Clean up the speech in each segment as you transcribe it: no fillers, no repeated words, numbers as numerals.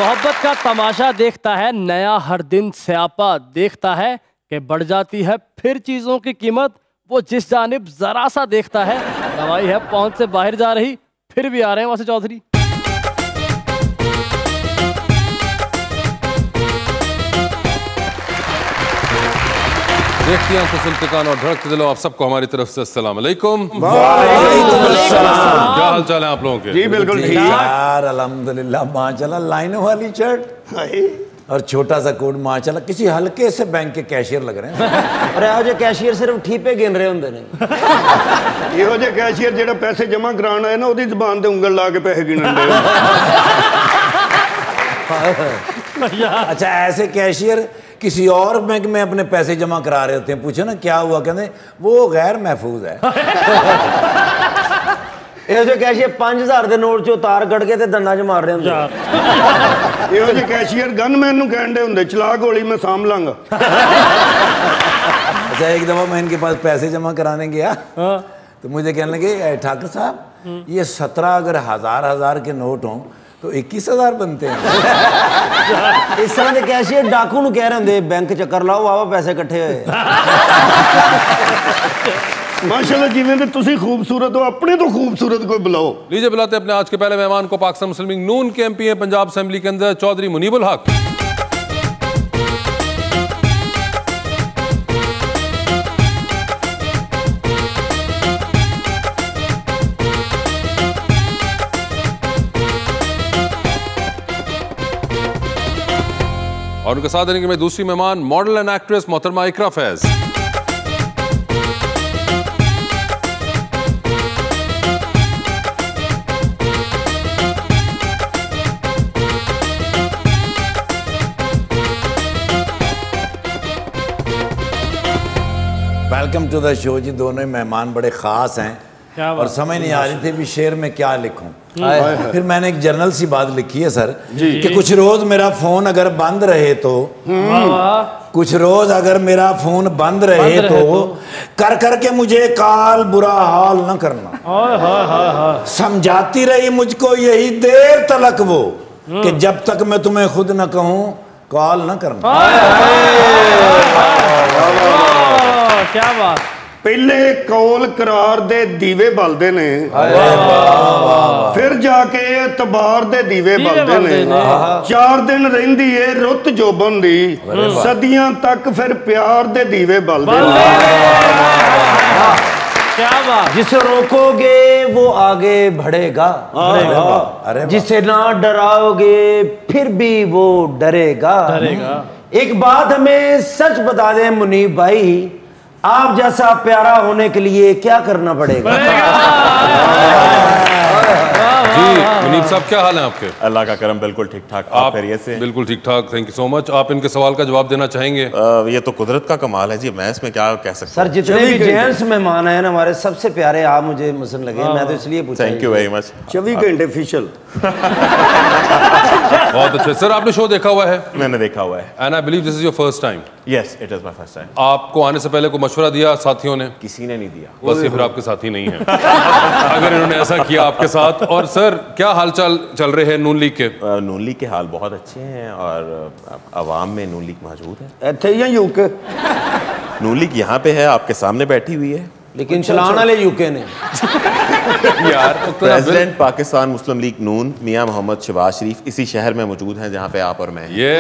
मोहब्बत का तमाशा देखता है नया हर दिन स्यापा देखता है कि बढ़ जाती है फिर चीजों की कीमत, वो जिस जानिब जरा सा देखता है दवाई है पहुंच से बाहर जा रही, फिर भी आ रहे हैं वासी चौधरी। देखती हैं सुनते कान और धड़कते दिलो, आप सबको हमारी तरफ से अस्सलाम वालेकुम। क्या हाल चाल है आप लोगों के? जी बिल्कुल ठीक यार अल्हम्दुलिल्लाह माशाल्लाह। लाइनों वाली शर्ट और छोटा सा कोट माशाल्लाह, किसी हल्के से बैंक के कैशियर लग रहे हैं। अरे आज कैशियर सिर्फ ठीपे गिन रहे होंगे ने। ਇਹੋ ਜਿਹੇ ਕੈਸ਼ੀਅਰ ਜਿਹੜਾ ਪੈਸੇ ਜਮ੍ਹਾਂ ਕਰਾਉਣ ਆਏ ਨਾ ਉਹਦੀ ਜ਼ੁਬਾਨ ਤੇ ਉਂਗਲ ਲਾ ਕੇ ਪੈਸੇ ਗਿਣਨ ਦੇ। अच्छा ऐसे कैशियर किसी और बैंक में अपने पैसे जमा करा रहे होते हैं, पूछो ना क्या हुआ, कहते वो गैर महफूज है। ਇਹੋ ਜਿਹੇ ਕੈਸ਼ੀਅਰ 5000 ਦੇ ਨੋਟ ਚੋਂ ਤਾਰ ਕੱਢ ਕੇ ਤੇ ਦੰਦਾਂ 'ਚ ਮਾਰ ਰਹੇ ਹੁੰਦੇ। ਇਹੋ ਜਿਹੇ ਕੈਸ਼ੀਅਰ ਗਨਮੈਨ ਨੂੰ ਕਹਿਣ ਦੇ ਹੁੰਦੇ ਚਲਾ ਗੋਲੀ मैं साम लांगा। अच्छा एक दफा मैं इनके पास पैसे जमा कराने गया तो मुझे कहने लगे ठाकुर साहब ये 17 अगर हजार के नोट हों तो 21,000 बनते हैं। इस तरह के कैशियर डाकू ਨੂੰ ਕਹਿ ਰਹੇ ਹੁੰਦੇ ਬੈਂਕ ਚੱਕਰ ਲਾਓ ਵਾਵਾ ਪੈਸੇ ਇਕੱਠੇ ਹੋਏ। माशाल्लाह जिवें ते तुसी खूबसूरत हो, अपने तो खूबसूरत कोई बुलाओ। लीजिए बुलाते अपने आज के पहले मेहमान को, पाकिस्तान मुस्लिम लीग नून के एमपी हैं पंजाब असेंबली के अंदर, चौधरी मुनीबुल हक। और उनके साथ देने के में दूसरी मेहमान मॉडल एंड एक्ट्रेस मोहतरमा Iqra Faiz. Welcome to the show ji. दोनों ही मेहमान बड़े ख़ास हैं और समझ नहीं आ रही थी भी शेर में क्या लिखूं। फिर मैंने एक जर्नल सी बात लिखी है सर कि कुछ रोज मेरा फोन अगर बंद रहे तो कुछ रोज अगर मेरा फोन बंद रहे तो कर करके मुझे काल बुरा हाल न करना। समझाती रही मुझको यही देर तलक वो कि जब तक मैं तुम्हें खुद न कहूं कॉल न करना। क्या बात। पहले कौल करार दे दीवे बलदे ने, फिर जाके एतबार दे दीवे बलदे ने। 4 दिन रहिंदी है रुत जोबन दी, सदियां तक फिर प्यार दे दीवे बलदे ने। क्या बात। जिसे रोकोगे वो आगे बढ़ेगा, जिसे ना डराओगे फिर भी वो डरेगा। एक बात हमें सच बता दें मुनीब भाई, आप जैसा प्यारा होने के लिए क्या करना पड़ेगा? जी मुनीब साहब क्या हाल है आपके? अल्लाह का करम बिल्कुल ठीक ठाक। आप खैरियत से? बिल्कुल ठीक ठाक, थैंक यू सो मच। आप इनके सवाल का जवाब देना चाहेंगे? ये तो कुदरत का कमाल है जी, मैं इसमें क्या कह सकता हूँ। सर जितने भी जेंट्स मेहमान हैं हमारे सबसे प्यारे आप मुझे मुझे लगे, मैं तो इसलिए पूछा। Thank you very much. 24 घंटे ऑफिशियल। बहुत अच्छे सर। आपने शो देखा हुआ है? मैंने देखा हुआ है। And I believe this is your first time. Yes it is my first time. आपको आने से पहले कोई मशवरा दिया साथियों ने? किसी ने नहीं दिया। बस ये फिर आपके साथी नहीं है अगर इन्होंने ऐसा किया आपके साथ। और सर क्या हालचाल चल रहे हैं नून लीग के? नून लीग के हाल बहुत अच्छे हैं और अवाम में नून लीग मौजूद है। इत्थे या यूके? नून लीग यहाँ पे है, आपके सामने बैठी हुई है, लेकिन चलाने वाले यूके ने। यार प्रेसिडेंट पाकिस्तान मुस्लिम लीग नून मियां मोहम्मद शहबाज शरीफ इसी शहर में मौजूद हैं जहाँ पे आप और मैं। ये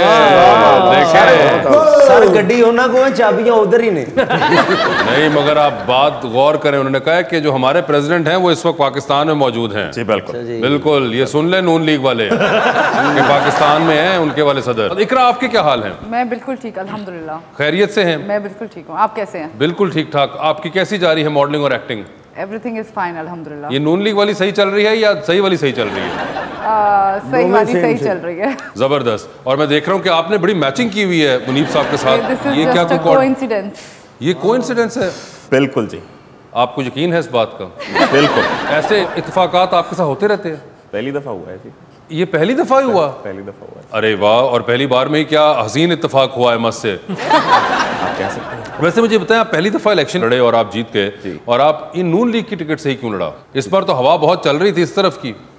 सर गड्डी होना को चाबियां उधर ही ने। नहीं मगर आप बात गौर करें, उन्होंने कहा कि जो हमारे प्रेसिडेंट हैं वो इस वक्त पाकिस्तान में मौजूद हैं। जी बिल्कुल बिल्कुल, ये सुन ले नून लीग वाले कि पाकिस्तान में हैं उनके वाले सदर। इकरा आपके क्या हाल है? मैं बिल्कुल ठीक अल्हम्दुलिल्लाह। खैरियत से हैं? मैं बिल्कुल ठीक हूँ, आप कैसे हैं? बिल्कुल ठीक ठाक। आपकी कैसी जा रही है मॉडलिंग और एक्टिंग? एवरीथिंग इज फाइन अल्हम्दुलिल्लाह। ये नून लीग वाली सही चल रही है या सही वाली सही चल रही है? सही वाली सही चल रही है। जबरदस्त। और मैं देख रहा हूँ कि आपने बड़ी मैचिंग की हुई है मुनीब साहब के साथ। ये क्या कोइंसिडेंस? ये कोइंसिडेंस है? बिल्कुल जी। आपको यकीन है इस बात का? बिल्कुल। ऐसे इत्तेफाकात आपके साथ होते रहते हैं? पहली दफा हुआ है जी। ये पहली दफा ही हुआ? पहली दफा हुआ है। अरे वाह, और पहली बार में ही क्या हसीन इत्तेफाक हुआ है मुझसे। आप कह सकते हैं। वैसे मुझे बताएं, आप पहली दफा इलेक्शन लड़े और आप जीत गए, और आप इन नून लीग की टिकट से ही क्यों लड़ा? इस बार तो हवा बहुत चल रही थी इस तरफ की।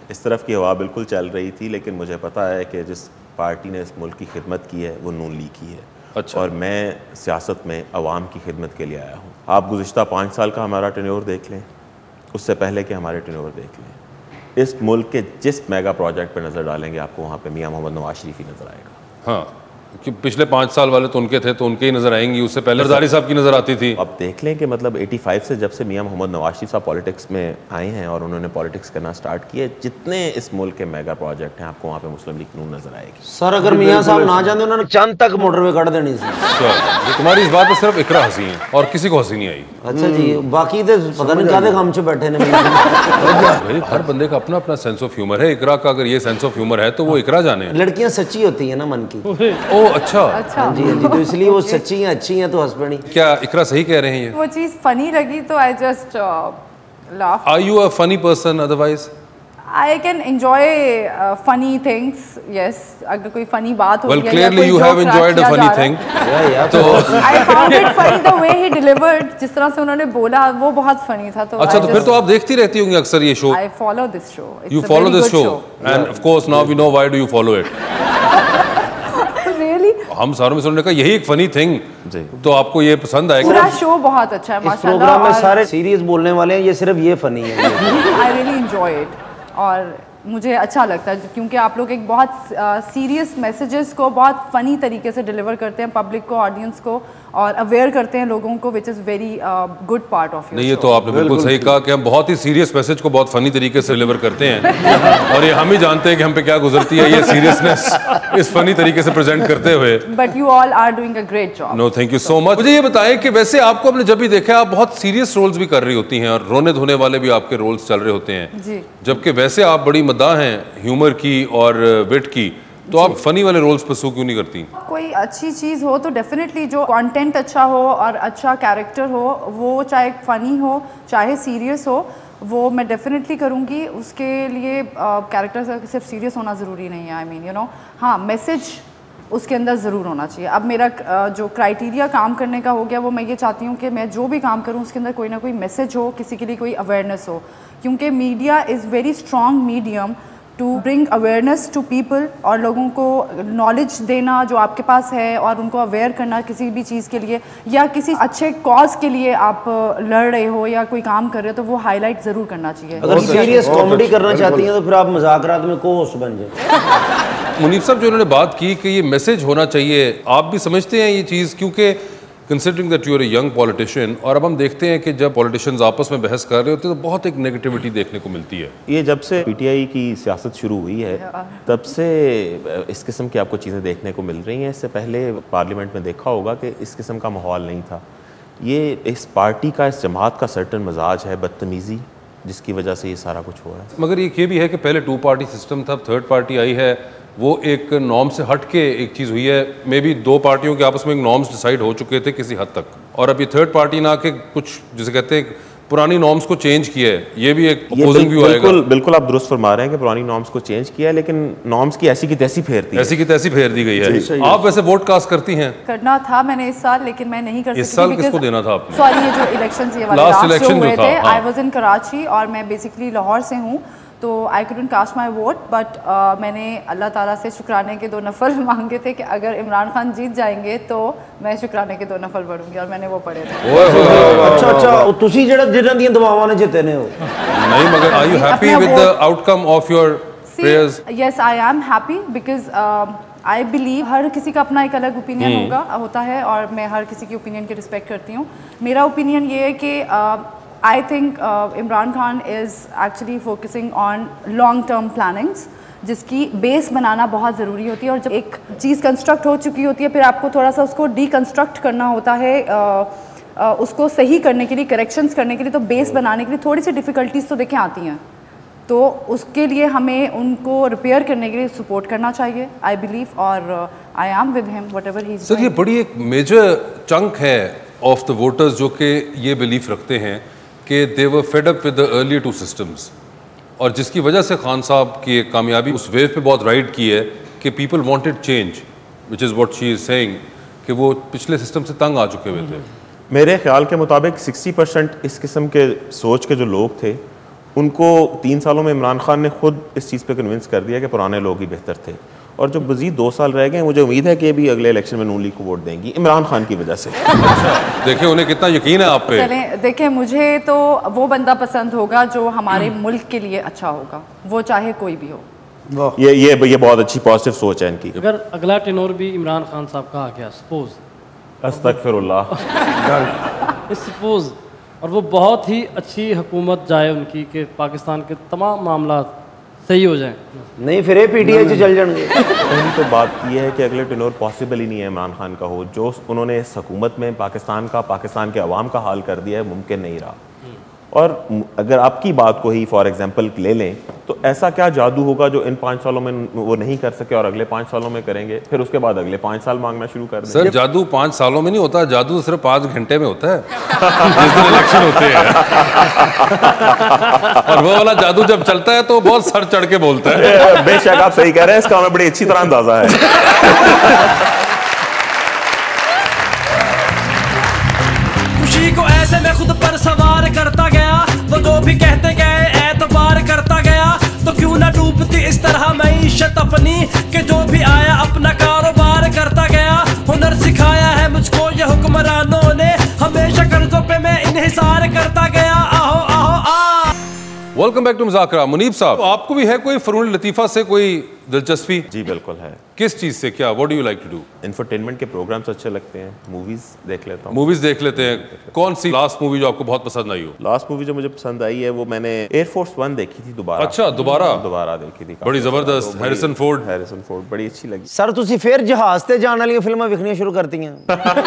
इस तरफ की हवा बिल्कुल चल रही थी, लेकिन मुझे पता है कि जिस पार्टी ने इस मुल्क की खिदमत की है वो नून लीग की है। अच्छा। और मैं सियासत में अवाम की खिदमत के लिए आया हूँ। आप गुज़िश्ता 5 साल का हमारा टेन्योर देख लें, उससे पहले के हमारे टेन्योर देख लें। इस मुल्क के जिस मेगा प्रोजेक्ट पर नज़र डालेंगे आपको वहाँ पे मियाँ मोहम्मद नवाज शरीफ ही नज़र आएगा। हाँ, कि पिछले 5 साल वाले तो उनके थे, तो उनके ही नजर आएंगी। उससे पहले जरदारी साहब की नजर आती थी। अब देख लें कि मतलब 85 से जब से मियाँ मोहम्मद नवाज शरीफ साहब पॉलिटिक्स में आए हैं और उन्होंने पॉलिटिक्स करना स्टार्ट किए, जितने इस मुल्क के मेगा प्रोजेक्ट हैं आपको वहाँ पे मुस्लिम लीग नून नजर आएगी। सर अगर मियाँ साहब ना जाते उन्होंने चांद तक मोटरवे कर देनी थी। अच्छा, तुम्हारी इस बात पे सिर्फ इकरा हंसी है और किसी को हंसी नहीं आई। अच्छा जी, बाकी तो पता नहीं क्या हम से बैठे ने। भाई हर बंदे का अपना अपना सेंस ऑफ ह्यूमर है। इकरा का अगर ये सेंस ऑफ ह्यूमर है तो वो इकरा जाने। लड़कियां सच्ची होती है ना मन की। ओ अच्छा। हाँ जी, तो इसलिए वो सच्ची हैं, अच्छी हैं तो हंस पड़ी। क्या इकरा सही कह रहे हैं ये? वो चीज फनी लगी तो I just laugh. Are you a funny person otherwise? I can enjoy funny things, yes. अगर कोई फनी बात हो well, clearly you have enjoyed a funny thing. तो I found it funny the way he delivered, जिस तरह से उन्होंने बोला वो बहुत फनी था। तो अच्छा, तो फिर तो आप देखती रहती होंगी अक्सर ये show? I follow this show. You follow this show, and of course now we know why do you follow it. Really? हम सारों में सुनने का यही एक फनी थिंग, तो आपको ये पसंद आएगा? पूरा शो बहुत अच्छा है माशाल्लाह। इस प्रोग्राम में सारे सीरियस बोलने वाले हैं, ये सिर्फ ये फनी है। I really enjoy it और मुझे अच्छा लगता है क्योंकि आप लोग एक बहुत सीरियस मैसेजेस को बहुत फ़नी तरीके से डिलीवर करते हैं पब्लिक को, ऑडियंस को, और अवेयर करते हैं लोगों को, which is very good part of your. नहीं, ये तो आपने बिल्कुल सही कहा कि हम बहुत ही सीरियस मैसेज को बहुत फनी तरीके से डिलीवर करते हैं और ये हम ही जानते हैं कि हम पे क्या गुजरती है ये सीरियसनेस इस फनी तरीके से प्रेजेंट करते हुए। But you all are doing a great job. No, thank you so much. मुझे ये बताएं कि वैसे आपको हमने जब भी देखा है आप बहुत सीरियस रोल्स भी कर रही होती हैं और रोने धोने वाले भी आपके रोल्स चल रहे होते हैं जी, जबकि वैसे आप बड़ी मद्दाह हैं ह्यूमर की और विट की, तो आप फनी वाले रोल्स परस्यू क्यों नहीं करती? कोई अच्छी चीज़ हो तो डेफिनेटली जो कंटेंट अच्छा हो और अच्छा कैरेक्टर हो, वो चाहे फ़नी हो चाहे सीरियस हो, वो मैं डेफिनेटली करूँगी। उसके लिए कैरेक्टर सिर्फ सीरियस होना ज़रूरी नहीं है। आई मीन यू नो, हाँ, मैसेज उसके अंदर ज़रूर होना चाहिए। अब मेरा जो क्राइटेरिया काम करने का हो गया वो मैं ये चाहती हूँ कि मैं जो भी काम करूँ उसके अंदर कोई ना कोई मैसेज हो, किसी के लिए कोई अवेयरनेस हो, क्योंकि media is very strong medium to bring awareness to people और लोगों को नॉलेज देना जो आपके पास है और उनको अवेयर करना किसी भी चीज़ के लिए या किसी अच्छे कॉज के लिए आप लड़ रहे हो या कोई काम कर रहे हो तो वो हाईलाइट ज़रूर करना चाहिए। अगर सीरियस कॉमेडी करना चाहती हैं तो फिर आप मजाकरात में को होस्ट बन जाए। मुनीफ साहब जो उन्होंने बात की कि ये मैसेज होना चाहिए, आप भी समझते हैं ये चीज़? क्योंकि considering that you are a young politician और अब हम देखते हैं कि जब पॉलिटिशियंस आपस में बहस कर रहे होते हैं तो बहुत एक नेगेटिविटी देखने को मिलती है। ये जब से पीटीआई की सियासत शुरू हुई है तब से इस किस्म की आपको चीज़ें देखने को मिल रही हैं। इससे पहले पार्लियामेंट में देखा होगा कि इस किस्म का माहौल नहीं था। ये इस पार्टी का, इस जमात का सर्टन मजाज है, बदतमीज़ी, जिसकी वजह से ये सारा कुछ हुआ है। मगर ये भी है कि पहले 2 पार्टी सिस्टम था, थर्ड पार्टी आई है, वो एक नॉर्म से हट के एक चीज़ हुई है। मे बी 2 पार्टियों के आपस में एक नॉर्म्स डिसाइड हो चुके थे किसी हद तक, और अब ये थर्ड पार्टी ना के कुछ जिसे कहते हैं पुरानी नॉर्म्स को चेंज किया है। ये भी एक अपोजिंग व्यू आएगा। बिल्कुल आप दुरुस्त फरमा रहे हैं कि पुरानी नॉर्म्स को चेंज किया है, लेकिन नॉर्म्स की ऐसी की तैसी फेर दी गई है। आप वैसे वोट कास्ट करती हैं? करना था मैंने इस साल, लेकिन मैं नहीं कर सकी। इस साल किसको देना था आपने? सॉरी, ये जो इलेक्शंस ये वाले लास्ट जो हुए थे, आई वाज इन कराची और मैं बेसिकली लाहौर से हूँ, तो I couldn't cast my vote. But मैंने अल्लाह ताला से शुक्राने के 2 नफल मांगे थे कि अगर इमरान खान जीत जाएंगे तो मैं शुक्राने के 2 नफल पढ़ूंगी, और मैंने वो पढ़े थे। अच्छा, तुसी जिन्हां दी दुआवां ने जिते ने हो। नहीं, मगर are you happy with the outcome of your prayers? Yes, I am happy because I believe हर किसी का अपना एक अलग ओपिनियन होता है और मैं हर किसी की ओपिनियन की रिस्पेक्ट करती हूँ। मेरा ओपिनियन ये है कि I think Imran Khan is actually focusing on long-term plannings, जिसकी बेस बनाना बहुत ज़रूरी होती है। और जब एक चीज़ कंस्ट्रक्ट हो चुकी होती है फिर आपको थोड़ा सा उसको डीकंस्ट्रक्ट करना होता है, उसको सही करने के लिए, करेक्शंस करने के लिए। तो बेस बनाने के लिए थोड़ी सी डिफ़िकल्टीज़ तो देखें आती हैं, तो उसके लिए हमें उनको रिपेयर करने के लिए सपोर्ट करना चाहिए, आई बिलीव। और I am with him whatever he is. Sir, ये बड़ी एक मेजर चंक है ऑफ द वोटर्स जो कि ये बिलीफ रखते हैं कि they were fed up with the earlier 2 systems, और जिसकी वजह से खान साहब की एक कामयाबी उस वेव पे बहुत राइड की है कि people wanted change, which is what she is saying, कि वो पिछले सिस्टम से तंग आ चुके हुए थे। मेरे ख्याल के मुताबिक 60% इस किस्म के सोच के जो लोग थे उनको 3 सालों में इमरान खान ने खुद इस चीज़ पे कन्विंस कर दिया कि पुराने लोग ही बेहतर थे, और जो मज़ीद 2 साल रह गए मुझे उम्मीद है कि भी अगले इलेक्शन में नून लीग को वोट देंगी इमरान खान की वजह से। देखिए उन्हें कितना यकीन है आप पे। चलें, देखिए मुझे तो वो बंदा पसंद होगा जो हमारे मुल्क के लिए अच्छा होगा, वो चाहे कोई भी हो। ये बहुत अच्छी पॉजिटिव सोच है इनकी। अगर अगला टेनोर भी इमरान खान साहब का आ गया सपोज, अस्तगफिरुल्लाह, सपोज, और वो बहुत ही अच्छी हुकूमत जाए उनकी कि पाकिस्तान के तमाम मामला सही हो जाएं, नहीं फिर पीटीआई से चल जाएंगे। पहली तो बात यह है कि अगले टेनोर पॉसिबल ही नहीं है इमरान खान का हो। जो उन्होंने इस हुकूमत में पाकिस्तान के अवाम का हाल कर दिया है, मुमकिन नहीं रहा। और अगर आपकी बात को ही फॉर एग्जांपल ले लें तो ऐसा क्या जादू होगा जो इन 5 सालों में वो नहीं कर सके और अगले 5 सालों में करेंगे, फिर उसके बाद अगले 5 साल मांगना शुरू कर देंगे। सर जादू 5 सालों में नहीं होता, जादू तो सिर्फ 5 घंटे में होता है जिस दिन इलेक्शन होते हैं। और वो वाला जादू जब चलता है तो बहुत सर चढ़ के बोलता है। बेशक आप सही कह रहे हैं, इसका हमें बड़ी अच्छी तरह अंदाजा है। खुशी को ऐसे मैं खुद पर सवार करता गया, वो जो भी कहते गए एतबार करता गया, तो क्यों ना डूबती इस तरह मईशत अपनी कि जो भी आया अपना कारोबार करता गया। हुनर सिखाया है मुझको ये हुक्मरानों ने, हमेशा कर्जों पे मैं इन्हिसार करता गया। आओ आओ आ। Welcome back to Muzakra. Muneeb साहब, आपको भी है कोई फनून लतीफ़ा से कोई दिलचस्पी? जी बिल्कुल है। किस चीज़ से? क्या what do you like to do? Infotainment के प्रोग्राम्स अच्छे लगते हैं, मूवीज देख लेता हूँ। मूवीज देख लेते हैं। कौन सी लास्ट मूवी जो आपको बहुत पसंद आई हो? लास्ट मूवी जो मुझे पसंद आई है वो मैंने एयरफोर्स 1 देखी थी दोबारा। अच्छा, दोबारा देखी थी, बड़ी जबरदस्त। हैरिसन फोर्ड बड़ी अच्छी लगी। सर तुसी फिर जहाज ते जाने वाली फिल्मां देखनियां शुरू करती हैं।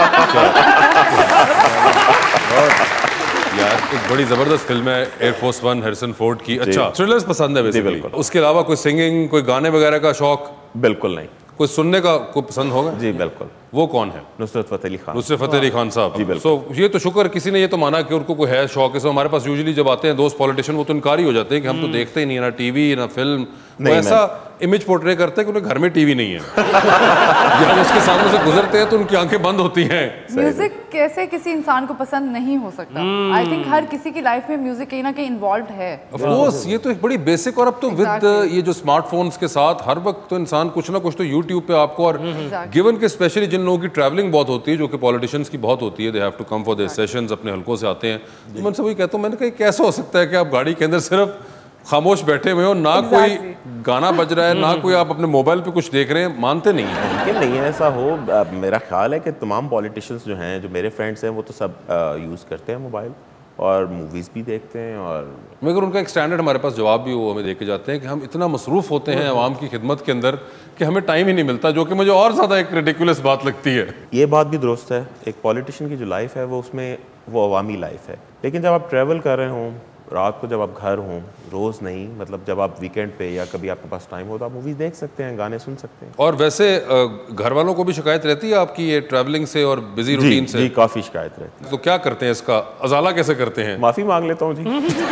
यार एक बड़ी जबरदस्त फिल्म है एयरफोर्स 1 हैरिसन फोर्ड की। अच्छा, थ्रिलर्स पसंद है बेसिकली। उसके अलावा कोई सिंगिंग, कोई गाने वगैरह का शौक? बिल्कुल नहीं। कोई सुनने का कोई पसंद होगा? जी बिल्कुल। वो कौन है? नुसरत फ़तेह अली खान। नुसरत फ़तेह अली खान साहब। जी बिल्कुल। सो ये तो शुक्र किसी ने ये तो माना कि उनको कोई है शौक। इसमें हमारे पास यूजुअली जब आते हैं दोस्त पॉलिटिशियन, वो तो इनकार ही हो जाते हैं कि हम तो देखते ही नहीं है, ना टीवी ना फिल्म। वो ऐसा इमेज पोर्ट्रे करते हैं कि उन्हें घर में टीवी नहीं है। जब उसके सामने से गुजरते हैं तो उनकी आंखें बंद होती हैं। म्यूजिक कैसे किसी इंसान को पसंद नहीं हो सकता? आई थिंक हर किसी की लाइफ में म्यूजिक कहीं ना कहीं इन्वॉल्व है। ऑफ कोर्स, ये तो एक बड़ी बेसिक। और अब तो विद ये जो स्मार्टफोन्स के साथ हर वक्त तो इंसान कुछ ना कुछ तो यूट्यूब पे आपको, और गिवन के स्पेशली जिन लोगों की ट्रैवलिंग बहुत होती है, जो कि पॉलिटिशियंस की बहुत होती है, they have to come for their sessions, अपने हलकों से आते हैं। तो मैं वही कहता हूँ, मैंने कहा कैसे हो सकता है कि आप गाड़ी के अंदर सिर्फ खामोश बैठे हुए हो, ना कोई गाना बज रहा है, ना कोई आप अपने मोबाइल पे कुछ देख रहे हैं? मानते नहीं हैं। मुमकिन नहीं है ऐसा हो। मेरा ख्याल है कि तमाम पॉलिटिशियंस जो हैं, जो मेरे फ्रेंड्स हैं, वो तो सब यूज़ करते हैं मोबाइल और मूवीज़ भी देखते हैं। और मगर उनका एक स्टैंडर्ड हमारे पास जवाब भी वो हमें देके जाते हैं कि हम इतना मसरूफ़ होते हैं आवाम की खिदमत के अंदर कि हमें टाइम ही नहीं मिलता, जो कि मुझे और ज़्यादा एक रिडिकुलस बात लगती है। ये बात भी दुरुस्त है। एक पॉलिटिशियन की जो लाइफ है वो उसमें वो अवामी लाइफ है, लेकिन जब आप ट्रैवल कर रहे हों, रात को जब आप घर हों, रोज़ नहीं, मतलब जब आप वीकेंड पे या कभी आपके पास टाइम हो तो आप मूवीज़ देख सकते हैं, गाने सुन सकते हैं। और वैसे घर वालों को भी शिकायत रहती है आपकी ये ट्रैवलिंग से और बिजी रूटीन से? जी काफ़ी शिकायत रहती है। तो क्या करते हैं इसका अजाला कैसे करते हैं? माफ़ी मांग लेता हूँ जी।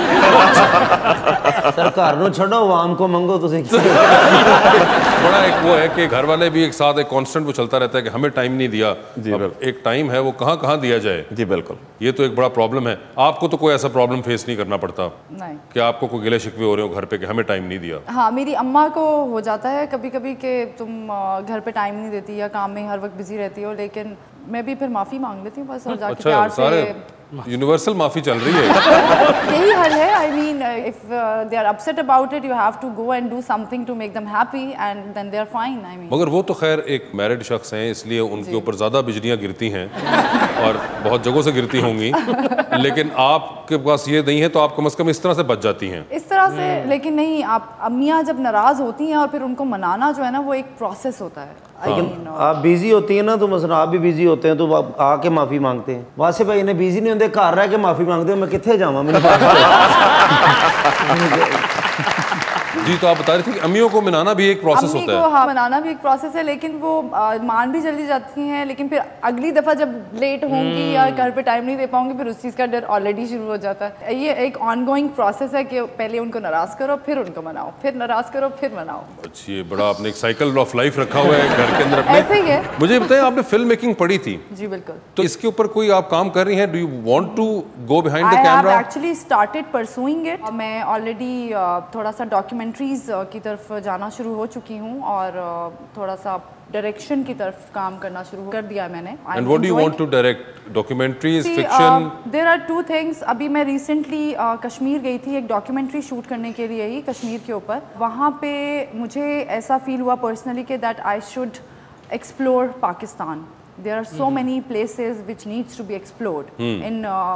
सरकार नो छोड़ो, आवाम को मंगो। तो बड़ा एक वो है कि घर वाले भी एक साथ एक कांस्टेंट वो चलता रहता है कि हमें टाइम नहीं दिया। एक टाइम है, वो कहाँ दिया जाए? जी बिल्कुल। ये तो एक बड़ा प्रॉब्लम है। आपको तो कोई ऐसा प्रॉब्लम फेस नहीं करना पड़ता नहीं कि आपको कोई गिले शिकवे हो रहे हो घर पे कि हमें टाइम नहीं दिया? हाँ, मेरी अम्मा को हो जाता है कभी कभी कि तुम घर पे टाइम नहीं देती या काम में हर वक्त बिजी रहती हो, लेकिन मैं भी फिर माफ़ी मांग लेती हूँ बस, और जाके प्यार से। यूनिवर्सल माफी चल रही है। यही हल है। I mean if they are upset about it, you have to go and do something to make them happy and then they are fine. I mean मगर वो तो खैर एक मैरिड शख्स हैं, इसलिए उनके ऊपर ज़्यादा बिजलियाँ गिरती हैं और बहुत जगहों से गिरती होंगी, लेकिन आपके पास ये नहीं है तो आप कम से कम इस तरह से बच जाती हैं। इस तरह से, लेकिन नहीं, आप अम्मियाँ जब नाराज़ होती हैं और फिर उनको मनाना जो है ना, वो एक प्रोसेस होता है। आप बिजी होती है ना, तो मसलन आप भी बिजी होते हैं, तो आप आके माफ़ी मांगते हैं। वासे भाई ने बिजी नहीं होंगे, घर रह के माफ़ी मांगते हो, मैं कितने जावा? जी, तो आप बता रही थी कि अम्मियों को मनाना भी एक प्रोसेस होता है। हाँ, मनाना भी एक प्रोसेस है, लेकिन वो मान भी जल्दी जाती हैं, लेकिन फिर अगली दफ़ा जब लेट होंगी या घर पे टाइम नहीं दे पाऊंगी, फिर उस चीज़ का डर ऑलरेडी शुरू हो जाता है। ये एक ऑनगोइंग प्रोसेस है कि पहले उनको नाराज़ करो, फिर उनको मनाओ, फिर नाराज़ करो, फिर मनाओ। अच्छा, ये बड़ा आपने एक साइकिल ऑफ लाइफ रखा हुआ है घर के अंदर अपने। ऐसे ही है। मुझे बताएं, आपने फिल्म मेकिंग पढ़ी थी? जी बिल्कुल। तो इसके ऊपर कोई आप काम कर रही हैं? Do you want to go behind the camera? I have actually started pursuing it. मैं ऑलरेडी थोड़ा सा डॉक्यूमेंट्रीज की तरफ जाना शुरू हो चुकी हूँ और थोड़ा सा डायरेक्शन की तरफ काम करना शुरू कर दिया मैंने। And what do you want to direct? Documentaries, fiction? There are two things. अभी मैं रिसेंटली कश्मीर गई थी एक डॉक्यूमेंट्री शूट करने के लिए ही, कश्मीर के ऊपर। वहाँ पे मुझे ऐसा फील हुआ पर्सनली कि that I should explore Pakistan. There are so many places which needs to be explored in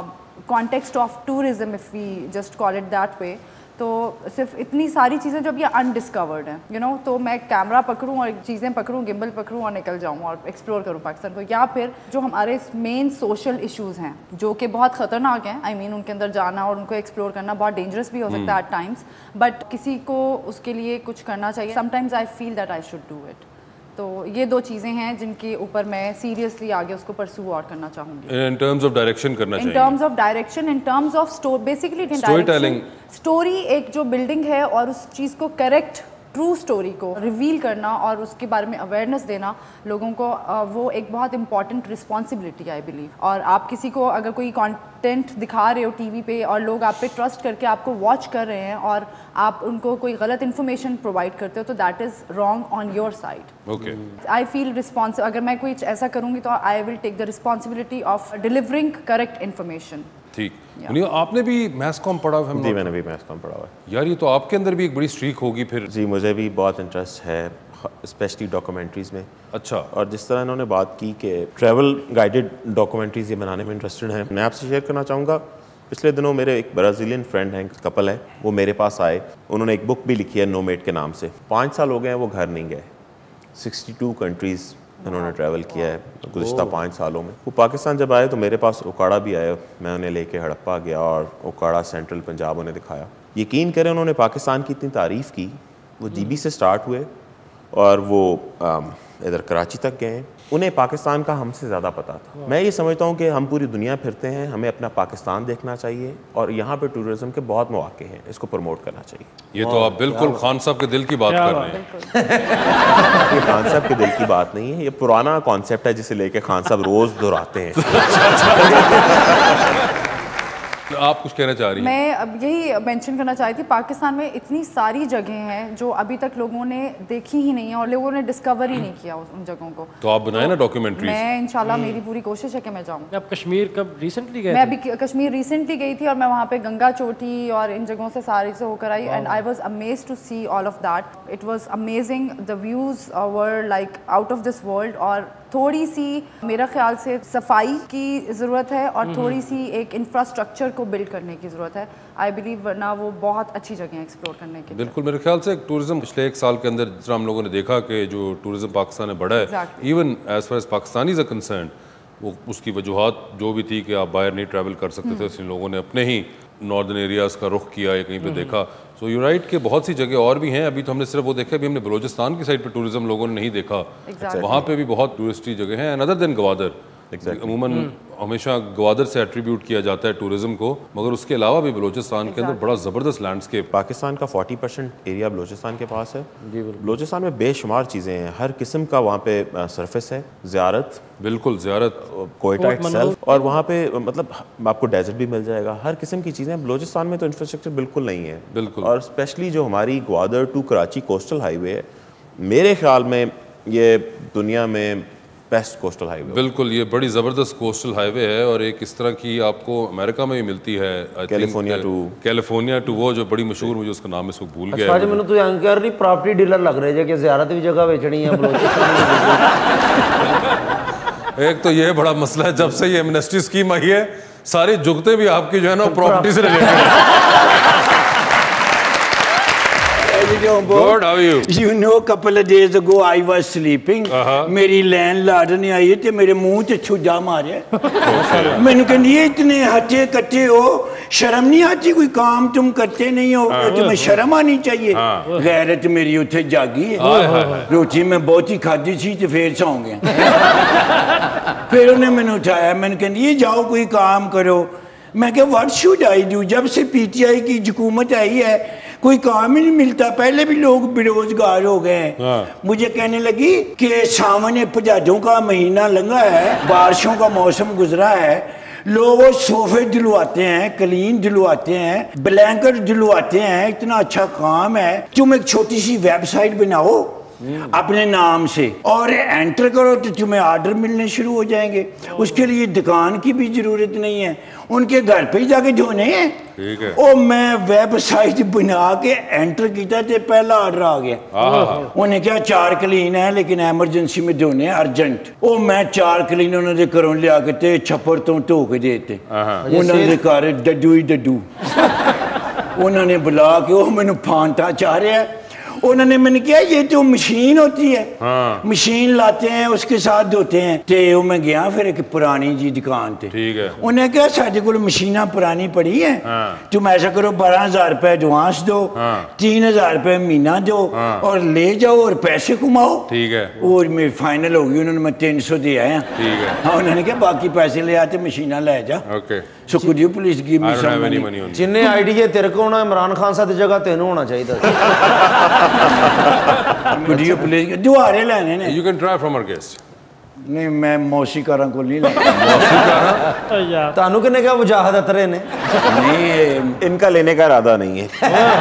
context of tourism, if we just call it that way. तो सिर्फ इतनी सारी चीज़ें जो अभी अनडिस्कवर्ड हैं, you know, तो मैं कैमरा पकड़ूँ और चीज़ें पकड़ूँ, गिम्बल पकड़ूँ और निकल जाऊँ और एक्सप्लोर करूँ पाकिस्तान को। या फिर जो हमारे मेन सोशल इश्यूज़ हैं जो कि बहुत ख़तरनाक हैं, आई मीन उनके अंदर जाना और उनको एक्सप्लोर करना बहुत डेंजरस भी हो सकता है एट टाइम्स, बट किसी को उसके लिए कुछ करना चाहिए। Sometimes I feel that I should do it. तो ये दो चीज़ें हैं जिनके ऊपर मैं सीरियसली आगे उसको परसू और करना चाहूँगी। इन टर्म्स ऑफ डायरेक्शन करना चाहिए। In terms of direction, in terms of basically story telling, story एक जो बिल्डिंग है और उस चीज़ को करेक्ट ट्रू स्टोरी को रिवील करना और उसके बारे में अवेयरनेस देना लोगों को, वो एक बहुत इंपॉर्टेंट रिस्पॉन्सिबिलिटी आई बिलीव। और आप किसी को अगर कोई कंटेंट दिखा रहे हो टीवी पे और लोग आप पे ट्रस्ट करके आपको वॉच कर रहे हैं और आप उनको कोई गलत इन्फॉर्मेशन प्रोवाइड करते हो, तो that is wrong on your side. Okay, I feel responsible. अगर मैं कोई ऐसा करूँगी तो I will take the responsibility of delivering correct information. ठीक। आपने भी मैथ्स कॉम पढ़ा हुआ है? जी, मैंने भी मैथ्स कॉम पढ़ा हुआ है। यार, ये तो आपके अंदर भी एक बड़ी स्ट्रीक होगी फिर। जी, मुझे भी बहुत इंटरेस्ट है, स्पेशली डॉक्यूमेंट्रीज़ में। अच्छा। और जिस तरह इन्होंने बात की कि ट्रैवल गाइडेड डॉक्यूमेंट्रीज़ ये बनाने में इंटरेस्टेड हैं, मैं आपसे शेयर करना चाहूँगा। पिछले दिनों मेरे एक ब्राज़ीलियन फ्रेंड हैं, कपल है, वो मेरे पास आए। उन्होंने एक बुक भी लिखी है नोमेड के नाम से। 5 साल हो गए हैं वो घर नहीं गए। 62 कंट्रीज़ उन्होंने ट्रैवल किया है गुज़िश्ता 5 सालों में। वो पाकिस्तान जब आए तो मेरे पास ओकाड़ा भी आए, मैं उन्हें लेके हड़प्पा गया और ओकाड़ा सेंट्रल पंजाब उन्हें दिखाया। यकीन करें, उन्होंने पाकिस्तान की इतनी तारीफ़ की। वो जीबी से स्टार्ट हुए और वो इधर कराची तक गए। उन्हें पाकिस्तान का हमसे ज़्यादा पता था। मैं ये समझता हूँ कि हम पूरी दुनिया फिरते हैं, हमें अपना पाकिस्तान देखना चाहिए और यहाँ पे टूरिज्म के बहुत मौके हैं, इसको प्रमोट करना चाहिए। ये तो आप बिल्कुल खान साहब के दिल की बात कर रहे हैं। ये खान साहब के दिल की बात नहीं है, ये पुराना कॉन्सेप्ट है जिसे लेके खान साहब रोज़ दोहराते हैं। आप कुछ कहना चाह रही हैं? मैं अब यही मेंशन करना चाह रही थी, पाकिस्तान में इतनी सारी जगह हैं जो अभी तक लोगों ने देखी ही नहीं है और लोगों ने डिस्कवर ही नहीं किया उन जगहों को। तो आप बनाए ना डॉक्यूमेंट्री। मैं इंशाल्लाह, मेरी पूरी कोशिश है कि मैं जाऊँ। आप कश्मीर कब रिसेंटली गए? मैं अभी कश्मीर रिसेंटली गई थी और मैं वहाँ पे गंगा चोटी और इन जगहों से सारी से होकर आई and I was amazed to see all of that. It was amazing, the views were like out of this world. और थोड़ी सी मेरा ख्याल से सफाई की ज़रूरत है और थोड़ी सी एक इंफ्रास्ट्रक्चर को बिल्ड करने की ज़रूरत है, आई बिलीव, वरना वो बहुत अच्छी जगह है एक्सप्लोर करने के लिए। बिल्कुल, मेरे ख्याल से टूरिज्म पिछले 1 साल के अंदर जिस तरह हम लोगों ने देखा कि जो टूरिज्म पाकिस्तान में बढ़ा है, even as far as Pakistanis are concerned, वो उसकी वजूहत जो भी थी कि आप बाहर नहीं ट्रैवल कर सकते थे, इसलिए लोगों ने अपने ही नॉर्दर्न एरियाज़ का रुख किया या कहीं पे देखा। सो यू राइट कि बहुत सी जगह और भी हैं। अभी तो हमने सिर्फ वो देखा, अभी हमने बलूचिस्तान की साइड पे टूरिज्म लोगों ने नहीं देखा। वहाँ पे भी बहुत टूरिस्टी जगह हैं अनदर देन गवादर। अमूमन हमेशा गवादर से एट्रीब्यूट किया जाता है टूरिज्म को, मगर उसके अलावा भी बलूचिस्तान के अंदर बड़ा ज़बरदस्त लैंडस्केप। पाकिस्तान का 40% एरिया बलूचिस्तान के पास है। बलूचिस्तान में बेशुमार चीज़ें हैं, हर किस्म का वहाँ पे सरफेस है, ज़ियारत, बिल्कुल ज़ियारत, कोयटा इटसेल्फ, और वहाँ पे मतलब आपको डेजर्ट भी मिल जाएगा, हर किस्म की चीज़ें। बलूचिस्तान में तो इंफ्रास्ट्रक्चर बिल्कुल नहीं है। बिल्कुल। और स्पेशली जो हमारी Gwadar to Karachi coastal highway है, मेरे ख्याल में ये दुनिया में बेस्ट कोस्टल हाईवे। बिल्कुल, ये बड़ी ज़बरदस्त कोस्टल हाईवे है और एक इस तरह की आपको अमेरिका में भी मिलती है, कैलिफोर्निया टू वो जो बड़ी मशहूर, मुझे उसका नाम इसको भूल गया। अच्छा, मैंने तो अंकर नहीं प्रॉपर्टी डीलर लग रहे हैं कि ज़ियारत भी जगह बेचनी है बलूचिस्तान। एक तो ये बड़ा मसला है, जब से ये एमनेस्टी स्कीम आई है, सारी जुगतें भी आपकी जो है ना प्रॉपर्टी से रिलेटेड है। Jumbo. Good, how are you? You know, couple of days ago I was sleeping. मेरी लैंडलॉर्ड ने आई ते मेरे मुंह ते छुजा मारे। मैंने कहा ये इतने हटे कट्टे हो, शर्म नहीं आती, कोई काम तुम करते नहीं हो, तुम्हें शर्म आनी चाहिए। गैरत मेरी उठे जागी है। रोटी में बहुत ही खादी थी तो फिर सौ गया। फिर उन्हें मैंने उठाया, मैंने कहा ये जाओ कोई काम करो। मैं क्या व्हाट शुड आई डू? जब से पीटीआई की हुकूमत आई है कोई काम ही नहीं मिलता। पहले भी लोग बेरोजगार हो गए हैं। मुझे कहने लगी कि सामने पजाजों का महीना लंघा है, बारिशों का मौसम गुजरा है, लोग सोफे दिलवाते हैं, कलीन दिलवाते हैं, ब्लैंकेट दिलवाते हैं, इतना अच्छा काम है, तुम एक छोटी सी वेबसाइट बनाओ अपने नाम से और एंटर करो तो तुम्हें ऑर्डर मिलने शुरू हो जाएंगे। उसके लिए दुकान की भी जरूरत नहीं है, उनके घर पे ही जाके धोने हैं। ठीक है। और मैं वेबसाइट बना के एंटर किया तो पहला ऑर्डर आ गया। उन्हें क्या 4 कलीन है लेकिन एमरजेंसी में धोने अर्जेंट। ओ मैं 4 कलीन उन्होंने घरों लिया के छप्पर तो धो के देते। उन्होंने घर डड्डू ही डड्डू उन्होंने बुला के वो मैंने फांटा चाह रहा है। उन्होंने मैंने किया ये तो मशीन होती है। मशीन लाते हैं उसके साथ धोते हैं। तो मैं गया फिर एक पुरानी जी दुकान पे। ठीक है। उन्हें क्या साढ़े को मशीना पुरानी पड़ी है, तुम ऐसा करो 12,000 रुपए एडवांस दो, 3,000 रुपए महीना दो और ले जाओ और पैसे कमाओ। ठीक है। और मेरी फाइनल होगी, उन्होंने मैं 300 दे आया। ठीक है। हाँ उन्होंने क्या बाकी पैसे ले आते मशीना ले जा। Okay. So could you please give me some money? जिन्ने आइडिया तेरे को होना, इमरान खान साहब की जगह तेनू होना चाहिए। Could you please दुआरे लेने ने? You can try from our guest. नहीं मैं मौसीकारां को नहीं लेना। तानू किन्ने क्या वजाहत अतरे ने? नहीं इनका लेने का इरादा नहीं है।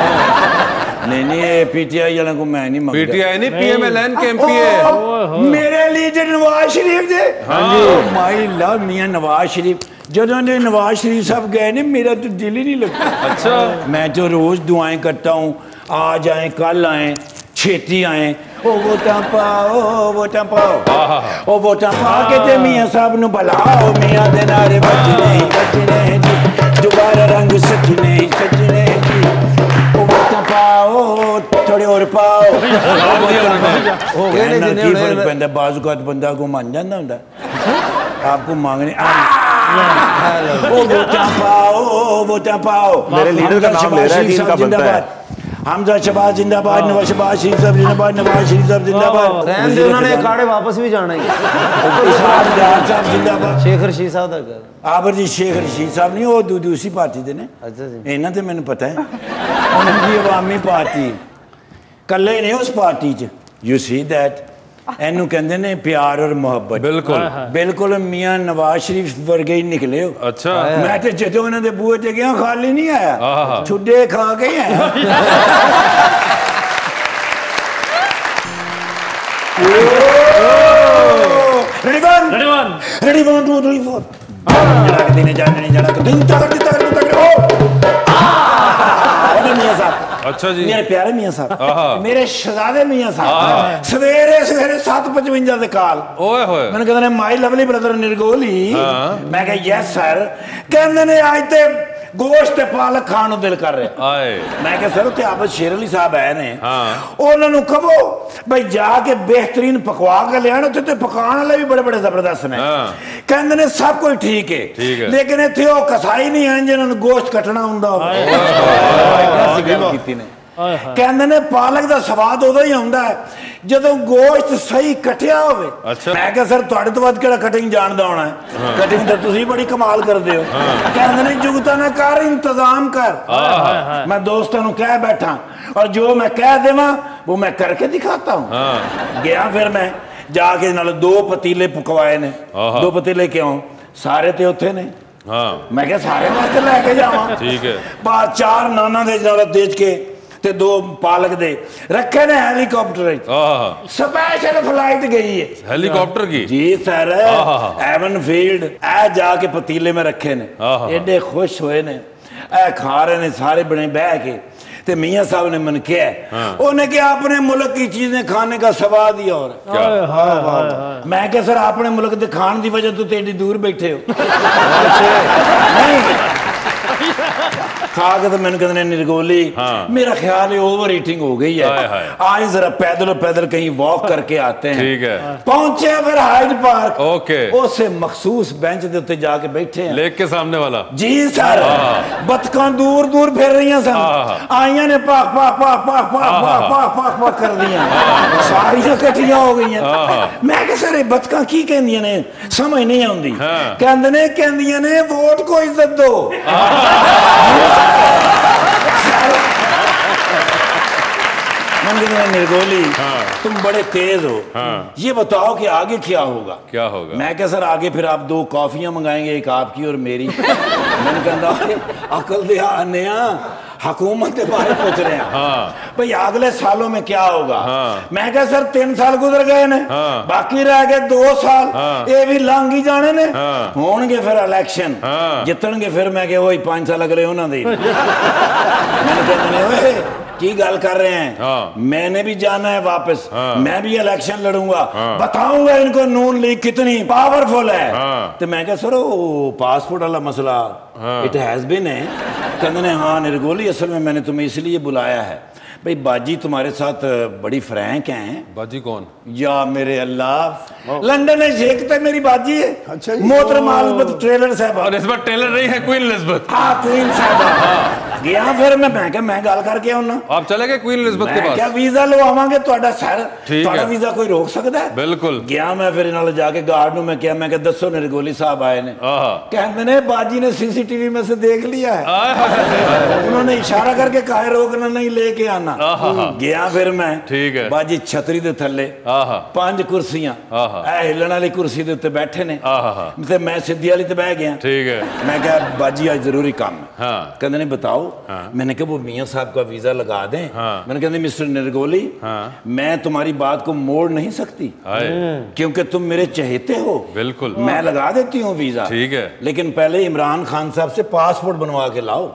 नहीं पीटीआई वालों को मैं नहीं मांगता। पीटीआई नहीं पीएमएलएन के एमपी है। मेरे लीडर नवाज शरीफ दे। हाँ माय लव मियां नवाज शरीफ। जब ने नवाज शरीफ साहब गए ने मेरा तो दिल ही नहीं लगता। अच्छा। मैं तो रोज दुआएं करता हूँ, आज आए कल आए छेती आए। ओ वोटा पाओ वोटा पाओ ओ वोटा पा के ते मियां साहब नु बुलाओ। मियां दे नारे बजने जी, दोबारा रंग सजने सजने जी। ओ वोटा पाओ थोड़े और पाओ। ओ कहने की फर्क पैंदा, बाज़ औक़ात बंदा को मान जांदा हुंदा, आपको मांगने ओ वोटा पाओ वोटा पाओ। मेरे लीडर का नाम ले रहा है, इनका बनता है। हमजा शहबाज जिंदाबाद, नवाज शहबाज शरीफ साहब जिंदाबाद, नवाज शरीफ साहब जिंदाबाद। रहने दे, उन्होंने अखाड़े वापस भी जाना है। साहब जिंदाबाद। शेख रशीद साहब दा घर। आबर जी शेख रशीद साहब नहीं, वो दूसरी पार्टी दे ने। अच्छा जी। इन्हां ते मैंने पता है उनकी अवामी पार्टी कल्ले ने उस पार्टी च। यू सी दैट एनू कहते ने प्यार और मोहब्बत। बिल्कुल बिल्कुल मियां नवाज शरीफ वर्गे ही निकले हो। अच्छा। मैं तो जो उन्होंने बूहे ते गया खाली नहीं आया, छुड्डे खा के ही आया। Ready one two three four. दिन जाने नहीं जाना दिन मियां साहब। अच्छा जी। मेरे प्यारे मियां साहब, मेरे शहजादे मियां साहब सवेरे सवेरे 7:55 दे कॉल। ओए होए। मैंने कहते ने माय लवली ब्रदर निर्गोली। मैं कहा यस सर। कहते ने आज ते गोश्त ते पालक खाण नु दिल कर रहा। मैं कहा सर ते आप शेर अली साहब आए ने, उन्होंने कहो भाई जाके बेहतरीन पकवा के ले आना। ते पकाने वाले भी बड़े बड़े जबरदस्त ने। कहते ने सब कुछ ठीक है लेकिन इत्थे ओ कसाई नहीं है जिन्होंने गोश्त कटना हुंदा। कहते ने पालक का स्वाद उदों ही आता है जो गोश्त सही कटिया होवे। अच्छा। मैं क्या सर तुहाडे तो वध केड़ा कटिंग जानदा होना है। कटिंग तो तुसीं बड़ी कमाल करदे हो। कहते ने जुगता ना कर इंतजाम कर। मैं दोस्तों को कह बैठा और जो मैं कह देवा वो मैं करके दिखाता हूँ। गया फिर मैं जाके नाल 2 पतीले पकवाए ने। 2 पतीले क्यों? सारे ते उत्थे ने। मैं क्या सारे वास्ते लैके जावा। ठीक है। बाहर 4 नाना दे नाल देख के ते 2 पालक दे रखे ने हेलीकॉप्टर। स्पेशल फ्लाइट गई है हेलीकॉप्टर की। जी सर। एवन फील्ड ए जाके पतीले में रखे ने। एडे खुश हुए ने, ए खा रहे ने सारे बने बह के। ते मियां साहब ने मन किया उन्हें क्या अपने मुल्क की चीजें खाने का स्वाद ही और। मैं क्या सर अपने मुल्क के खाने की वजह तो एडी दूर बैठे हो। नहीं खा के तो मैंने कहते निर्गोली मेरा ख्याल है ओवर ईटिंग हो गई है, आज जरा पैदल पैदल कहीं वॉक करके आते हैं। ठीक है, पहुंचे फिर हाइड पार्क। ओके, उसे मखसूस बेंच के उत्ते जाके बैठे हैं, लेक के सामने वाला। जी सर, बतखा दूर दूर फिर रही सन, आइया ने पाक पाक पाक पाक पाक पाक पाक पाक पाक कर दिया, सारियां कट्ठियां हो गई। मैं कह सर बतखा की कहंदियां ने, समझ नहीं आती। कहंदियां ने वोट को इज्जत दो। निर्गोली तुम बड़े तेज हो, ये बताओ कि आगे क्या होगा? क्या होगा? मैं क्या सर आगे फिर आप 2 कॉफियां मंगाएंगे, एक आपकी और मेरी। मैंने कहता अकल दे आने हुकूमत के बारे पूछ रहे हैं भाई अगले सालों में क्या होगा? मैं क्या सर 3 साल गुजर गए ने, बाकी रह गए 2 साल, ये भी लंघ ही जाने ने। होंगे फिर इलेक्शन, जितणगे फिर मैं क्या वही 5 साल अगले उन्होंने की गल कर रहे हैं। मैंने भी जाना है वापस, मैं भी इलेक्शन लड़ूंगा, बताऊंगा इनको नून लीग कितनी पावरफुल है। तो मैं क्या सर पासपोर्ट वाला मसला इट हैज बीन है। कहते हाँ निर्गोली असल में मैंने तुम्हें इसलिए बुलाया है भाई बाजी तुम्हारे साथ बड़ी फ्रैंक हैं। बाजी कौन? या मेरे अल्लाह, लंदन में शेखता मेरी बाजी है। अच्छा, मोहतरम एलिज़ाबेथ टेलर साहब। इस बार टेलर नहीं है, क्वीन एलिज़ाबेथ। हाँ क्वीन साहब। गया फिर मैं गल करके आना। आप चले गए क्वीन एलिज़ाबेथ के पास? क्या वीजा लवावांगे ਤੁਹਾਡਾ सर, ਤੁਹਾਡਾ वीजा कोई रोक सकता है? बिल्कुल। गया मैं फिर नाल जाके गार्ड ਨੂੰ मैं क्या मैं दसो निर्गोली साहब आए ने। कहते ने बाजी ने सीसीटीवी में से देख लिया है, उन्होंने इशारा करके कहा रोकना नहीं, लेके आना। गया फिर मैं, ठीक है बाजी छतरी दे थल्ले 5 कुर्सियां, हिलन वाली कुर्सी दे उत्ते बैठे ने, ते मैं सिद्धी वाली ते बह गया। ठीक है, मैं कहा बाजी आज जरूरी काम है। कहते ने बताओ। मैंने कहा वो मियां साहब का वीजा लगा दें। मैंने कहते मिस्टर निर्गोली मैं तुम्हारी बात को मोड़ नहीं सकती क्योंकि तुम मेरे चहेते हो। बिल्कुल, मैं लगा देती हूँ वीजा। ठीक है, लेकिन पहले इमरान खान साहब से पासपोर्ट बनवा के लाओ।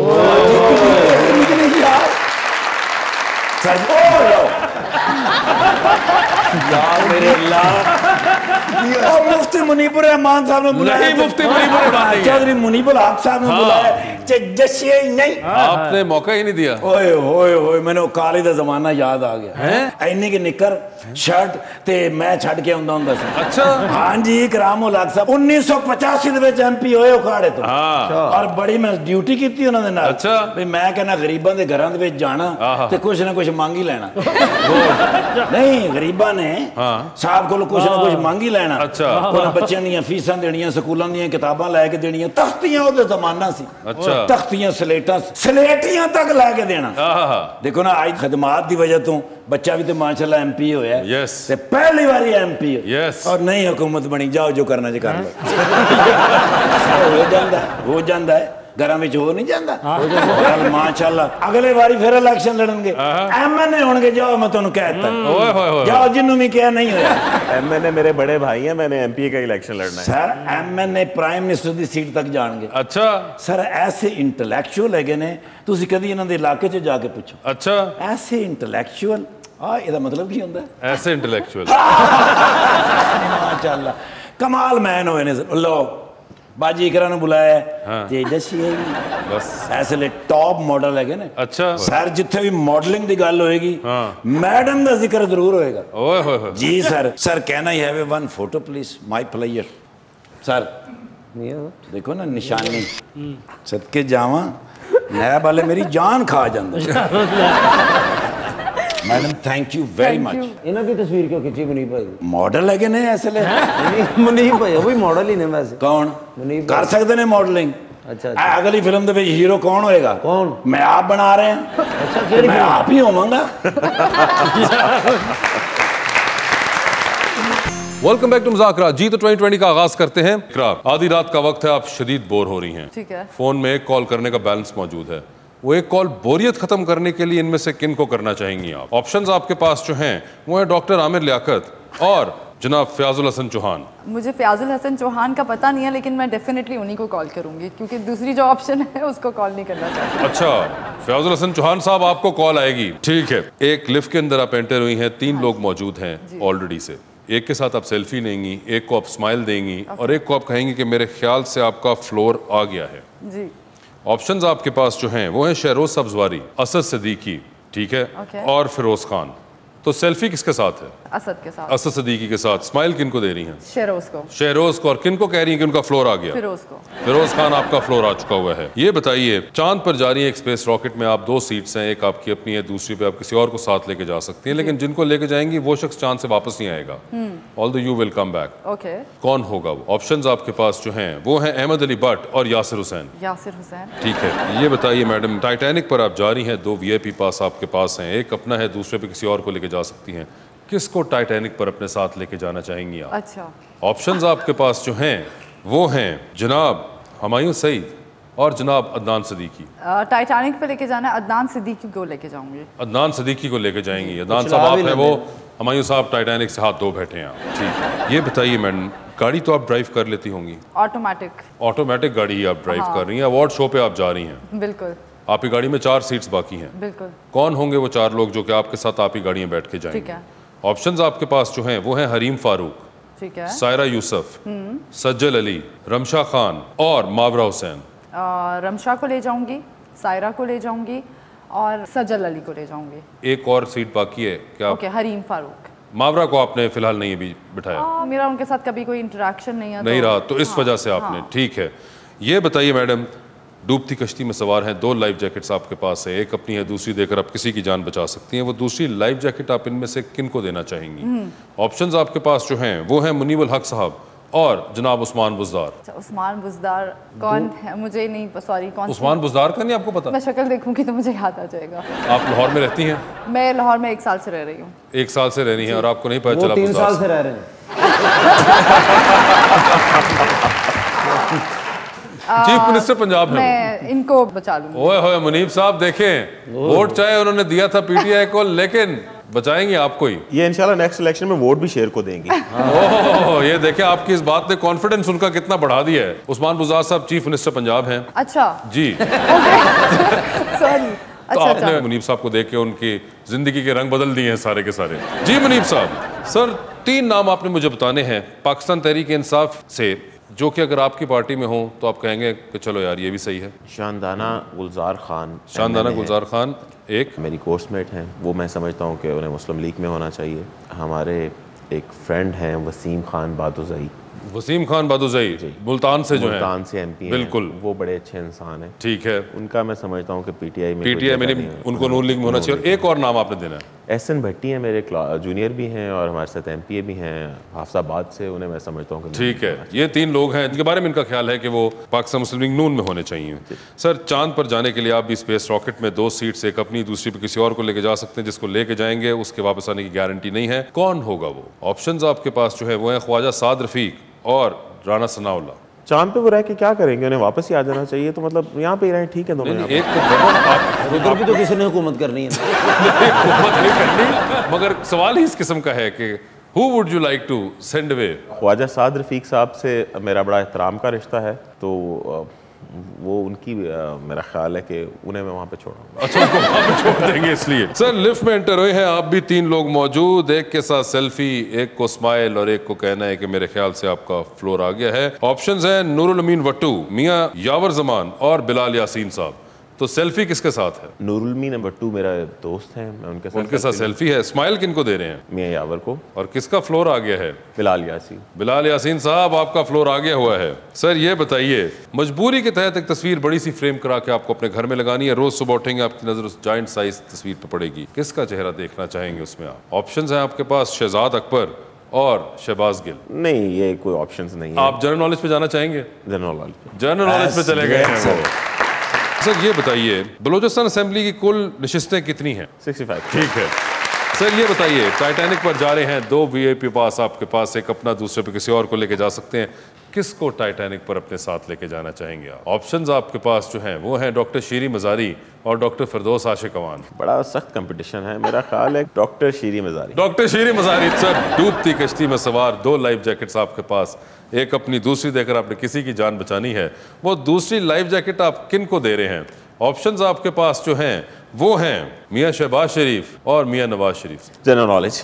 मेरे मुफ्ती मुनीबुर रहमान साहब ने बुलाया, मुफ्ती मुनीबुर चौधरी मुनीबुल हक साहब ने बुलाया, जश्न ही नहीं, आपने मौका ही नहीं दिया। ओए ओए ओए मैंने काले दा जमाना याद आ गया। इन्नी की निकर शर्ट ते मैं छड़ के आंदा हुंदा सी। अच्छा, हां जी करामुल हक साहब 1985 दे विच एमपी होए उखाड़े तो, और बड़ी मैं ड्यूटी कीती उन्हां दे नाल। अच्छा, भाई मैं कहना गरीबां दे घरां दे विच जाना ते कुछ ना कुछ मांग ही लेना। नहीं गरीबां ने साहब कोल कुछ ना कुछ मांग ही लेना। अच्छा, उन्हां बच्चों दी फीसां देणियां, स्कूलां दी किताबां लैके देणियां, तख्तियां ओदे जमाना सी। अच्छा, तख्तियां सलेटियां तक लैके देना। देखो ना आज खदमात की वजह तो बच्चा भी तो माशाल्लाह एमपी होया। यस, ते पहली बारी एमपी हो। यस, और नई हुकूमत बनी, जाओ जो करना जी कर लो। हो जाता है घरों में हो नहीं जाता माशाल्लाह। अगले बारी फिर इलेक्शन लड़नगे, एमएनए होंगे। जाओ मैं तुहानू कहता, जाओ जिन्हों भी क्या नहीं होया। एमएनए मेरे बड़े भाई हैं, मैंने एमपी का इलेक्शन लड़ना है। सर एमएनए प्राइम मिनिस्टर की सीट तक जाएंगे। अच्छा सर, ऐसे इंटलैक्चुअल है ने, तुसी कदी इन्हां दे इलाके च जाके पूछो। अच्छा, ऐसे इंटलैक्चुअल ਇਹਦਾ मतलब की होता है? ऐसे इंटलेक्चुअल माशाल्लाह कमाल मैन होए ने। लो बाजी इकरा ने बुलाया ते दसिए बस ऐसे टॉप मॉडल है ने। अच्छा सर, जिथे भी मॉडलिंग की गल होएगी मैडम का जिक्र जरूर होएगा। ओए होए जी सर। सर कहना ही है 1 photo please my player. Sir देखो ना निशानी, सदके जावा नया वाले मेरी जान खा जाता। Madam thank you very much. इन्हों की तस्वीर क्यों खिंची मुनीब भाई? मॉडल है ने ऐसे ले मुनीब भाई वही मॉडल ही ने वैसे। कौन कर सकते ने मॉडलिंग? अच्छा, अगली फिल्म दे हीरो कौन होएगा? कौन? मैं आप बना रहे हैं। अच्छा, मैं आप ही होवांगा। वेलकम बैक टू मुज़ाकरा। जी तो 2020 का आगाज करते हैं। आधी रात का वक्त है, आप शदीद बोर हो रही हैं। ठीक है, फोन में एक कॉल करने का बैलेंस मौजूद है। वो एक कॉल बोरियत खत्म करने के लिए इनमें से किन को करना चाहेंगी आप? ऑप्शंस आपके पास जो हैं वो है डॉक्टर आमिर लियाकत और जनाब फयाजुल हसन चौहान। मुझे फयाजुल हसन चौहान का पता नहीं है, लेकिन मैं डेफिनेटली उन्हीं को कॉल करूंगी क्योंकि दूसरी जो ऑप्शन है उसको कॉल नहीं करना चाहती। अच्छा, फयाजुल हसन चौहान साहब आपको कॉल आएगी। ठीक है, एक लिफ्ट के अंदर आप एंटर हुई हैं, 3 लोग मौजूद हैं ऑलरेडी से। एक के साथ आप सेल्फी लेंगी, एक को आप स्माइल देंगी और एक को आप कहेंगी कि मेरे ख्याल से आपका फ्लोर आ गया है। जी। ऑप्शंस आपके पास जो हैं वो हैं शहरोज सब्जवारी, असद सिद्दीकी, ठीक है, और फिरोज खान। तो सेल्फी किसके साथ है? असद के साथ। असद सिद्दीकी के साथ। स्माइल किनको दे रही हैं? शहरोज को। शहरोज को। और किनको कह रही हैं कि उनका फ्लोर आ गया? फिरोज को। फिरोज खान आपका फ्लोर आ चुका हुआ है। ये बताइए, चांद पर जा रही है एक स्पेस रॉकेट में, आप 2 सीट्स हैं, एक आपकी अपनी है, दूसरी पे आप किसी और को साथ लेके जा सकती हैं, लेकिन जिनको लेके जाएंगी वो शख्स चांद से वापस नहीं आएगा, although you will come back. Okay. कौन होगा वो? ऑप्शंस आपके पास जो हैं वो हैं अहमद अली भट्ट और यासिर हुसैन। यासिर हुसैन। ठीक है। ये बताइए मैडम, टाइटैनिक पर आप जा रही हैं, 2 VIP पास आपके पास हैं, एक अपना है, दूसरे पे किसी और को लेके जा सकती हैं, किसको टाइटैनिक पर अपने साथ लेके जाना चाहेंगी आप? अच्छा। ऑप्शंस आपके पास जो हैं वो हैं जनाब हुमायूं सईद और जनाब अदनान सिद्दीकी। टाइटैनिक पे लेके जाना है, अदनान सिद्दीकी को लेके जाऊंगी। अदनान सिद्दीकी को लेके जाएंगी। अदनान साहब आप है वो, हुमायूं साहब टाइटैनिक से हाथ धो बैठे हैं आप। ठीक है। ये बताइए मैडम, गाड़ी तो आप ड्राइव कर लेती होंगी? ऑटोमेटिक। ऑटोमेटिक गाड़ी ही आप ड्राइव कर रही हैं। अवार्ड शो पे आप जा रही हैं। बिल्कुल। आपकी गाड़ी में 4 सीट्स बाकी हैं। बिल्कुल। कौन होंगे वो 4 लोग जो कि आपके साथ आपकी गाड़ी में बैठ के जाएंगे? ठीक है। ऑप्शंस आपके पास जो हैं वो हैं हरीम फारूक, ठीक है, सायरा यूसुफ, सज्जल अली, रमशा खान और मावरा हुसैन। रमशा को ले जाऊंगी, सायरा को ले जाऊंगी और सज्जल अली को ले जाऊंगी। एक और सीट बाकी है क्या? ओके, हरीम फारूक। मावरा को आपने फिलहाल नहीं अभी बिठाया? मेरा उनके साथ कभी कोई इंटरेक्शन नहीं है, नहीं रहा, तो इस वजह से आपने। ठीक है। ये बताइए मैडम, डूबती कश्ती में सवार हैं, 2 लाइफ जैकेट्स आपके पास है, एक अपनी है, दूसरी देकर आप किसी की जान बचा सकती हैं। वो दूसरी लाइफ जैकेट आप इनमें से किन को देना चाहेंगी? ऑप्शंस आपके पास जो हैं वो हैं मुनीबुल हक साहब और जनाब उस्मान बुज़दार। अच्छा, उस्मान बुज़दार कौन है? मुझे नहीं, सॉरी, कौन? उस्मान बुज़दार का नहीं आपको पता? मैं शक्ल देखूंगी तो मुझे याद आ जाएगा। आप लाहौर में रहती हैं? मैं लाहौर में 1 साल से रह रही हूँ। 1 साल से रह रही हैं और आपको नहीं पता चला? 3 साल से रह रहे हैं। चीफ मिनिस्टर पंजाब है। मैं इनको बचा लूंगी। ओए होए मुनीब साहब, देखें, वोट चाहे उन्होंने दिया था PTI को, लेकिन बचाएंगे आपको ही। ये इंशाल्लाह नेक्स्ट इलेक्शन में वोट भी शेर को देंगे। ओह, ये देखें, आपकी इस बात ने कॉन्फिडेंस उनका कितना बढ़ा दिया है। उस्मान बुज़दार साहब चीफ मिनिस्टर पंजाब हैं। अच्छा जी। सॉरी। तो आपने मुनीब साहब को देख के उनकी जिंदगी के रंग बदल दिए हैं सारे के सारे। जी मुनीब साहब, सर 3 नाम आपने मुझे बताने हैं पाकिस्तान तहरीक इंसाफ से, जो कि अगर आपकी पार्टी में हो तो आप कहेंगे कि चलो यार ये भी सही है। शानदाना गुलजार खान। शानदाना गुलजार खान एक मेरी कोर्समेट हैं, वो मैं समझता हूँ कि उन्हें मुस्लिम लीग में होना चाहिए। हमारे एक फ्रेंड हैं वसीम खान बादुज़ई। वसीम खान बादुज़ई मुल्तान से जो है, मुल्तान से MP बिल्कुल, वो बड़े अच्छे इंसान हैं। ठीक है। उनका मैं समझता हूँ कि PTI में उनको नून लीग में होना चाहिए। एक और नाम आपने देना है? SN भट्टी हैं, मेरे जूनियर भी हैं और हमारे साथ MPA भी हैं हाफिजाबाद से, उन्हें मैं समझता हूँ कि ठीक है। ये 3 लोग हैं जिनके बारे में इनका ख्याल है कि वो पाकिस्तान मुस्लिम लीग नून में होने चाहिए। सर चांद पर जाने के लिए आप भी स्पेस रॉकेट में 2 सीट्स, एक अपनी, दूसरी पे किसी और को लेके जा सकते हैं। जिसको लेके जाएंगे उसके वापस आने की गारंटी नहीं है। कौन होगा वो? ऑप्शंस आपके पास जो है वो है ख्वाजा साद रफीक और राना सनाउल्लाह। चांद पे वो रह के क्या करेंगे? उन्हें वापस ही आ जाना चाहिए। तो मतलब यहाँ पे ही रहें, ठीक है दोनों। एक तो उधर भी तो किसी ने हुकूमत करनी है। हुकूमत नहीं करनी, मगर सवाल ही इस किस्म का है कि Who would you like to send away? Khawaja Saad Rafique साहब से मेरा बड़ा एहतराम का रिश्ता है, तो वो उनकी मेरा ख्याल है कि उन्हें मैं वहाँ पे छोड़ूंगा। अच्छा, उनको वहाँ पे छोड़ देंगे इसलिए। सर लिफ्ट में एंटर हुए हैं आप भी, 3 लोग मौजूद, एक के साथ सेल्फी, एक को स्माइल और एक को कहना है कि मेरे ख्याल से आपका फ्लोर आ गया है। ऑप्शंस हैं नूरुल अमीन वट्टू, मियां यावर जमान और बिलाल यासीन साहब। तो सेल्फी किसके साथ है? नूरुल अमीन वट्टू मेरा दोस्त हैं, मैं उनके साथ सेल्फी है। स्माइल किनको दे रहे हैं? मियां यावर को। और किसका फ्लोर आ गया है? बिलाल यासीन। बिलाल यासीन साहब, आपका फ्लोर आ गया हुआ है। सर ये बताइए, मजबूरी के तहत एक तस्वीर बड़ी सी फ्रेम करा के आपको अपने घर में लगानी है, रोज सुबह उठेंगे आपकी नजर उस जायंट साइज तस्वीर पर पड़ेगी, किसका चेहरा देखना चाहेंगे उसमें आप? ऑप्शंस हैं आपके पास शहजाद अकबर और शहबाज गिल। नहीं, ये कोई ऑप्शंस नहीं है। आप जनरल नॉलेज पे जाना चाहेंगे? जनरल नॉलेज, जनरल नॉलेज पे चले गए हैं। सर ये बताइए, बलूचिस्तान असेंबली की कुल नशिस्तें कितनी हैं? 65। ठीक है। सर ये बताइए, टाइटैनिक पर जा रहे हैं, 2 VIP पास आपके पास, एक अपना, दूसरे पे किसी और को लेके जा सकते हैं, किसको टाइटैनिक पर अपने साथ लेके जाना चाहेंगे आप? ऑप्शंस आपके पास जो हैं वो हैं डॉक्टर शीरी मजारी और डॉक्टर फिरदौस आशिक अवान। बड़ा सख्त कंपटीशन है, मेरा ख्याल है doctor Shireen Mazari. Doctor Shireen Mazari. Sir डूबती कश्ती में सवार, 2 लाइफ जैकेट्स आपके पास, एक अपनी, दूसरी देकर आपने किसी की जान बचानी है। वो दूसरी लाइफ जैकेट आप किन को दे रहे हैं? ऑप्शंस आपके पास जो हैं वो हैं मियां शहबाज शरीफ और मियां नवाज शरीफ। General knowledge.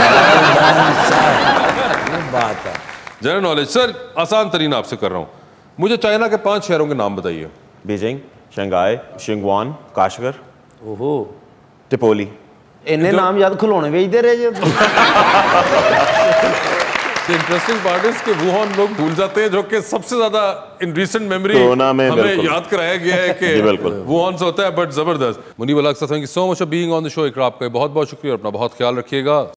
बात है जनरल नॉलेज। सर आसान तरीन आपसे कर रहा हूँ, मुझे चाइना के 5 शहरों के नाम बताइए। बीजिंग, शंघाई, शिंगवान, काशगर, ओहो, टिपोली। इन्हें नाम याद खिलौने भेजते रहे जो। इंटरेस्टिंग पार्ट इज कि वुहान लोग भूल जाते हैं, जो कि सबसे ज्यादा इन रीसेंट मेमोरी कोरोना में हमें याद कराया गया है कि बिल्कुल वुहान से होता है। बट जबरदस्त। मुनीब अलग, thank you so much for being on the show. Iqra, आपका बहुत बहुत शुक्रिया, अपना बहुत ख्याल रखिएगा।